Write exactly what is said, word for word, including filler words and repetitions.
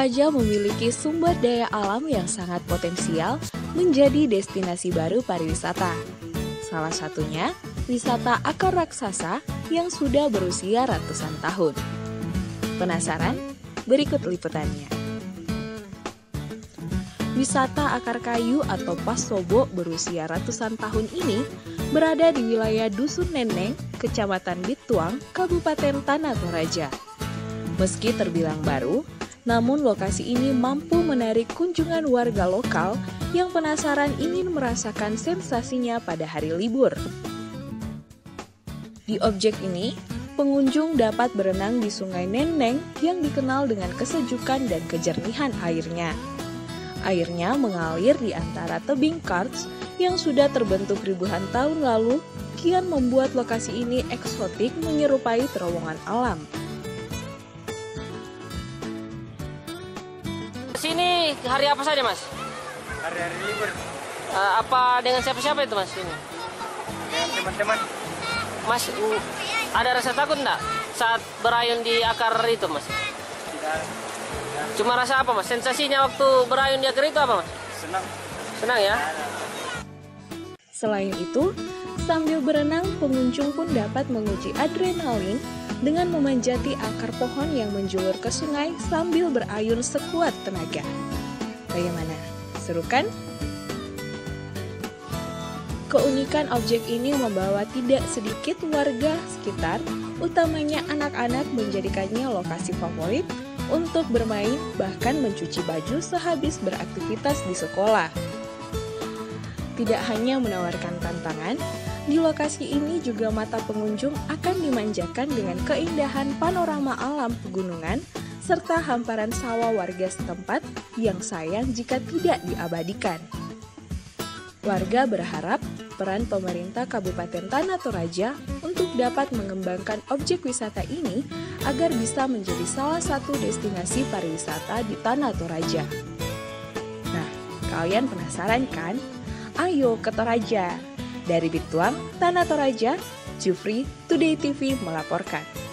Toraja memiliki sumber daya alam yang sangat potensial menjadi destinasi baru pariwisata. Salah satunya, wisata akar raksasa yang sudah berusia ratusan tahun. Penasaran? Berikut liputannya. Wisata akar kayu atau Pasobo berusia ratusan tahun ini berada di wilayah Dusun Neneng, Kecamatan Bituang, Kabupaten Tanah Toraja. Meski terbilang baru, namun lokasi ini mampu menarik kunjungan warga lokal yang penasaran ingin merasakan sensasinya pada hari libur. Di objek ini, pengunjung dapat berenang di Sungai Neneng yang dikenal dengan kesejukan dan kejernihan airnya. Airnya mengalir di antara tebing karst yang sudah terbentuk ribuan tahun lalu, kian membuat lokasi ini eksotik menyerupai terowongan alam. Sini hari apa saja, Mas? Hari-hari libur. Uh, apa dengan siapa-siapa itu, Mas? Ini? Dengan teman-teman. Mas, uh, ada rasa takut enggak saat berayun di akar itu, Mas? Tidak. Cuma rasa apa, Mas? Sensasinya waktu berayun di akar itu apa, Mas? Senang. Senang ya? Selain itu, sambil berenang, pengunjung pun dapat menguji adrenalin dengan memanjati akar pohon yang menjulur ke sungai sambil berayun sekuat tenaga. Bagaimana? Seru kan? Keunikan objek ini membawa tidak sedikit warga sekitar, utamanya anak-anak, menjadikannya lokasi favorit untuk bermain bahkan mencuci baju sehabis beraktivitas di sekolah. Tidak hanya menawarkan tantangan, di lokasi ini juga mata pengunjung akan dimanjakan dengan keindahan panorama alam pegunungan serta hamparan sawah warga setempat yang sayang jika tidak diabadikan. Warga berharap peran pemerintah Kabupaten Tanah Toraja untuk dapat mengembangkan objek wisata ini agar bisa menjadi salah satu destinasi pariwisata di Tanah Toraja. Nah, kalian penasaran kan? Ayo ke Toraja! Dari Bituang, Tanah Toraja, Jufri, Today T V melaporkan.